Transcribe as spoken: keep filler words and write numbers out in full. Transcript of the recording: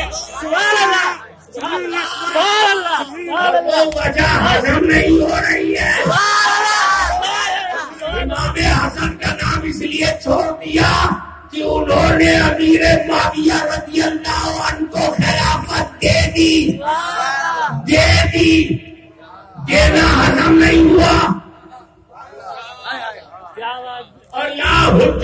वजह हजम नहीं हो रही है। इमाम हसन का नाम इसलिए छोड़ दिया कि उन्होंने अमीर मुआविया रज़ी अल्लाह अन्हु को खिलाफत दे दी दे दी देना हजम नहीं हुआ। और या